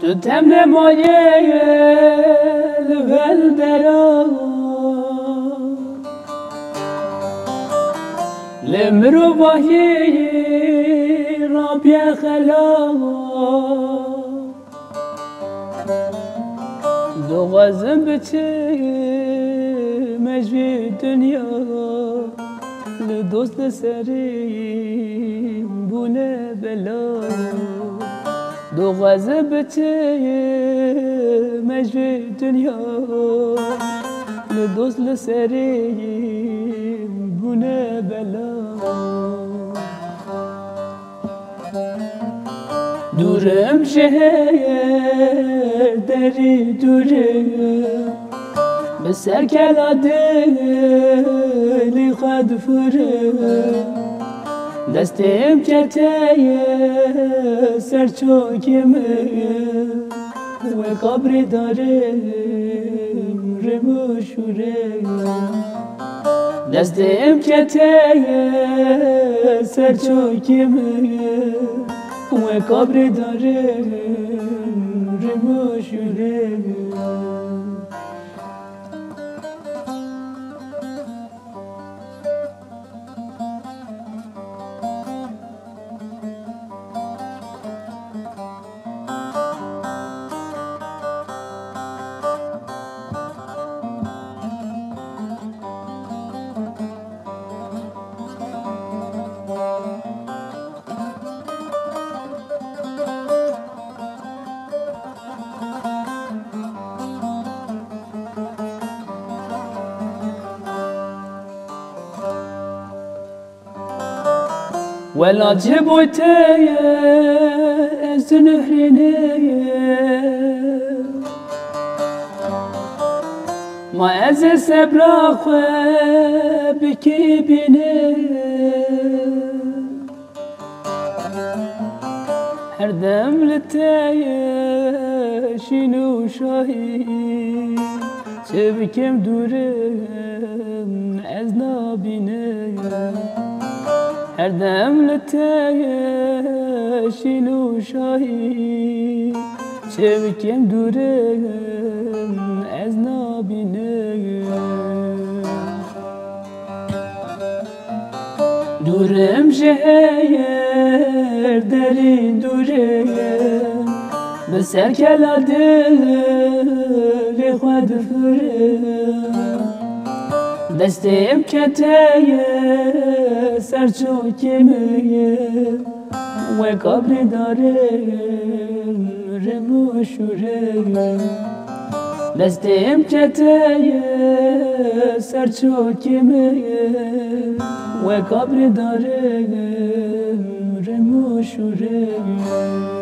تو تمر مایه لول درا لمرو باهی رابی خلا دو غزم بچه مجوی دنیا لدوست سریم بونه بلا دو غزه بچه مجوی دنیا لدوست لسریم بونه بلا دورم شهر دری دورم بسر کلا دلی خود فرم دستم کتای سر چوکم و قبر دارم رموشورم دستم کتای سر چوکم و قبر دارم رموشورم ولا جبوتي از نهريني ما از سبرا بكي بيني هردم لتاي شنو شاهي شبكم دورم از نابيني هردم لتای شینو شاهی شبکم دورم از نابینه دورم شهر دری دورم بسر کلا دل خود فرم دستم کتای سر چوکمه و قبر دارم رموشورم دستم کتای سر چوکمه و قبر دارم رموشورم